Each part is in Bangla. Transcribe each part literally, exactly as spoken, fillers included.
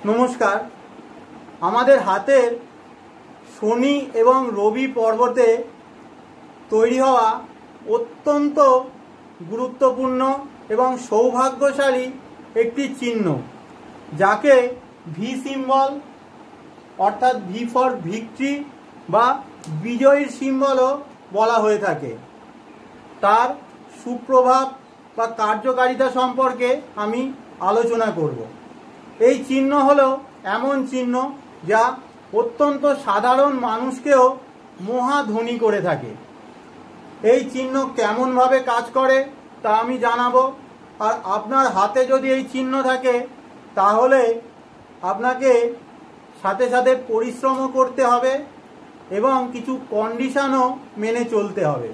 নমস্কার। আমাদের হাতের শনি এবং রবি পর্বতে তৈরি হওয়া অত্যন্ত গুরুত্বপূর্ণ এবং সৌভাগ্যশালী একটি চিহ্ন, যাকে ভি সিম্বল অর্থাৎ ভি ফর ভিক্টরি বা বিজয়ীর সিম্বলও বলা হয়ে থাকে। তার সুপ্রভাব বা কার্যকারিতা সম্পর্কে আমি আলোচনা করব। এই চিহ্ন হলো এমন চিহ্ন যা অত্যন্ত সাধারণ মানুষকেও মহাধনী করে থাকে। এই চিহ্ন কেমনভাবে কাজ করে তা আমি জানাবো। আর আপনার হাতে যদি এই চিহ্ন থাকে তাহলে আপনাকে সাথে সাথে পরিশ্রমও করতে হবে এবং কিছু কন্ডিশনও মেনে চলতে হবে।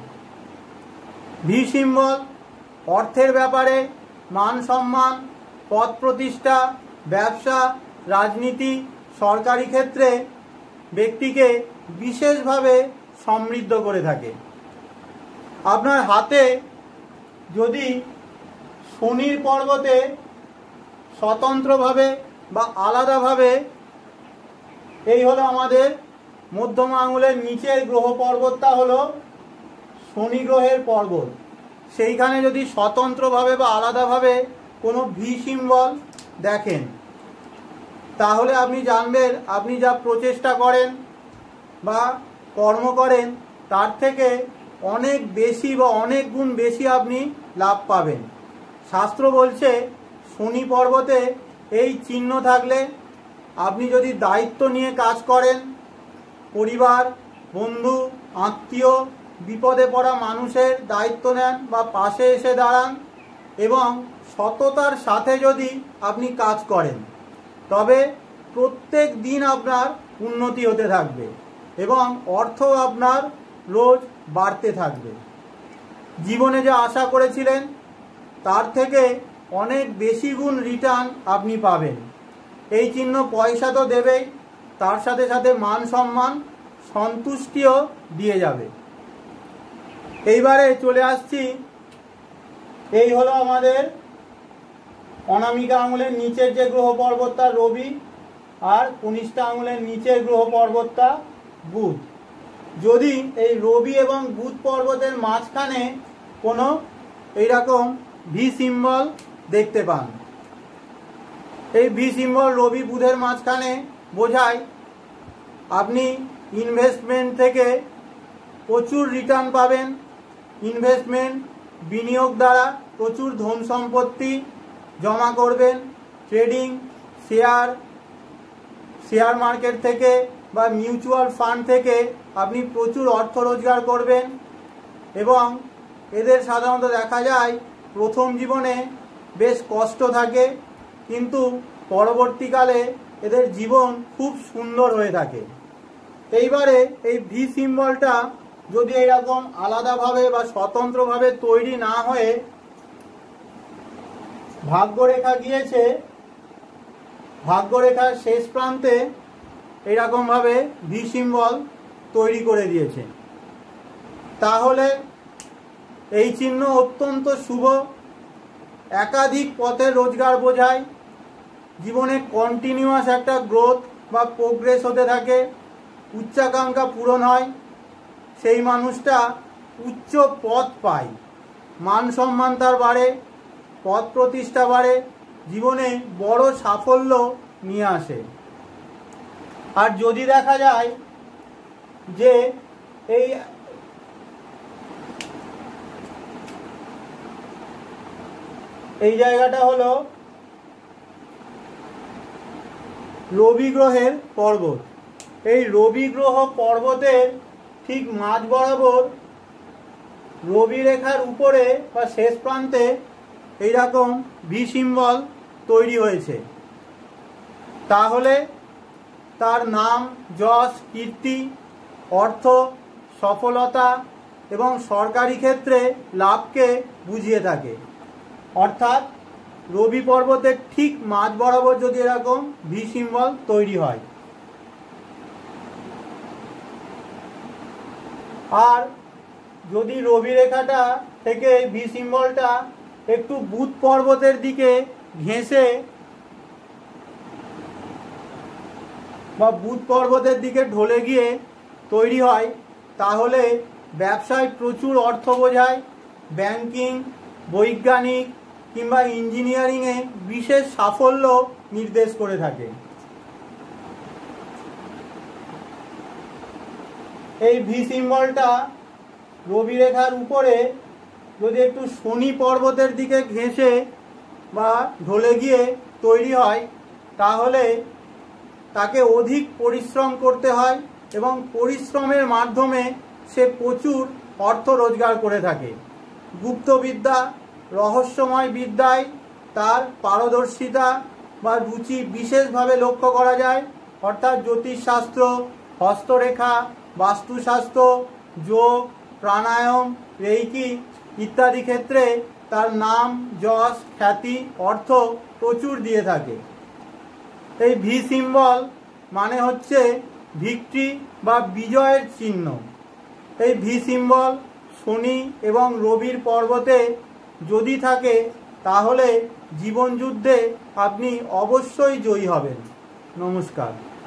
ভি সিম্বল অর্থের ব্যাপারে, মান সম্মান, পদ প্রতিষ্ঠা, ব্যবসা, রাজনীতি, সরকারি ক্ষেত্রে ব্যক্তিকে বিশেষভাবে সমৃদ্ধ করে থাকে। আপনার হাতে যদি শনির পর্বতে স্বতন্ত্রভাবে বা আলাদাভাবে, এই হলো আমাদের মধ্যমা আঙুলের নিচের গ্রহ পর্বতটা হলো শনি গ্রহের পর্বত, সেইখানে যদি স্বতন্ত্রভাবে বা আলাদাভাবে কোনো ভি সিম্বল দেখেন তাহলে আপনি জানবেন আপনি যা প্রচেষ্টা করেন বা কর্ম করেন তার থেকে অনেক বেশি বা অনেক গুণ বেশি আপনি লাভ পাবেন। শাস্ত্র বলছে শনি পর্বতে এই চিহ্ন থাকলে আপনি যদি দায়িত্ব নিয়ে কাজ করেন, পরিবার, বন্ধু, আত্মীয়, বিপদে পড়া মানুষের দায়িত্ব নেন বা পাশে এসে দাঁড়ান এবং সততার সাথে যদি আপনি কাজ করেন, তবে প্রত্যেক দিন আপনার উন্নতি হতে থাকবে এবং অর্থ আপনার রোজ বাড়তে থাকবে। জীবনে যা আশা করেছিলেন তার থেকে অনেক বেশি গুণ রিটার্ন আপনি পাবেন। এই চিহ্ন পয়সা তো দেবেই, তার সাথে সাথে মান সম্মান, সন্তুষ্টিও দিয়ে যাবে। এইবারে চলে আসছি, এই হলো আমাদের অনামিকা আঙুলের নিচের যে গ্রহ পর্বতটা রবি, আর কনিষ্ঠা আঙুলের নিচের গ্রহ পর্বতটা বুধ। যদি এই রবি এবং বুধ পর্বতের মাঝখানে কোনো এইরকম ভি সিম্বল দেখতে পান, এই ভি সিম্বল রবি বুধের মাঝখানে বোঝায় আপনি ইনভেস্টমেন্ট থেকে প্রচুর রিটার্ন পাবেন। ইনভেস্টমেন্ট, বিনিয়োগ দ্বারা প্রচুর ধন সম্পত্তি জমা করবেন। ট্রেডিং, শেয়ার শেয়ার মার্কেট থেকে বা মিউচুয়াল ফান্ড থেকে আপনি প্রচুর অর্থ রোজগার করবেন এবং এদের সাধারণত দেখা যায় প্রথম জীবনে বেশ কষ্ট থাকে, কিন্তু পরবর্তীকালে এদের জীবন খুব সুন্দর হয়ে থাকে। এইবারে এই ভি সিম্বলটা যদি এরকম আলাদাভাবে বা স্বতন্ত্রভাবে তৈরি না হয়ে ভাগ্যরেখা গিয়েছে, ভাগ্যরেখার শেষ প্রান্তে এইরকমভাবে ভি সিম্বল তৈরি করে দিয়েছে, তাহলে এই চিহ্ন অত্যন্ত শুভ। একাধিক পথে রোজগার বোঝায়, জীবনে কন্টিনিউয়াস একটা গ্রোথ বা প্রোগ্রেস হতে থাকে, উচ্চাকাঙ্ক্ষা পূরণ হয়, সেই মানুষটা উচ্চ পদ পায়, মান সম্মান তার বাড়ে, পদ প্রতিষ্ঠা বাড়ে, জীবনে বড় সাফল্য নিয়ে আসে। আর যদি দেখা যায় যে এই এই জায়গাটা হলো রবি গ্রহের পর্বত, এই রবি গ্রহ পর্বতের ঠিক মাঝ বরাবর রবি রেখার উপরে বা শেষ প্রান্তে এইরকম ভি সিম্বল তৈরি হয়েছে, তাহলে তার নাম, যশ, কীর্তি, অর্থ, সফলতা এবং সরকারি ক্ষেত্রে লাভকে বুঝিয়ে থাকে। অর্থাৎ রবি পর্বতের ঠিক মাঝ বরাবর যদি এরকম ভি সিম্বল তৈরি হয়, আর যদি রবি রেখাটা থেকে ভি সিম্বলটা একটু বুধ পর্বতের দিকে ঘেঁষে বা বুধ পর্বতের দিকে ঢলে গিয়ে তৈরি হয়, তাহলে ব্যবসায় প্রচুর অর্থ বোঝায়, ব্যাংকিং, বৈজ্ঞানিক কিংবা ইঞ্জিনিয়ারিংয়ে বিশেষ সাফল্য নির্দেশ করে থাকে। এই ভি সিম্বলটা রবি রেখার উপরে যদি একটু শনি পর্বতের দিকে ঘেঁষে বা ঢলে গিয়ে তৈরি হয়, তাহলে তাকে অধিক পরিশ্রম করতে হয় এবং পরিশ্রমের মাধ্যমে সে প্রচুর অর্থ রোজগার করে থাকে। গুপ্তবিদ্যা, রহস্যময় বিদ্যায় তার পারদর্শিতা বা রুচি বিশেষভাবে লক্ষ্য করা যায়, অর্থাৎ জ্যোতিষশাস্ত্র, হস্তরেখা, বাস্তুশাস্ত্র, যোগ, প্রাণায়াম, রেইকি ইত্যাদি ক্ষেত্রে তার নাম, যশ, খ্যাতি, অর্থ প্রচুর দিয়ে থাকে। এই ভি সিম্বল মানে হচ্ছে ভিক্টরি বা বিজয়ের চিহ্ন। এই ভি সিম্বল শনি এবং রবির পর্বতে যদি থাকে, তাহলে জীবনযুদ্ধে আপনি অবশ্যই জয়ী হবেন। নমস্কার।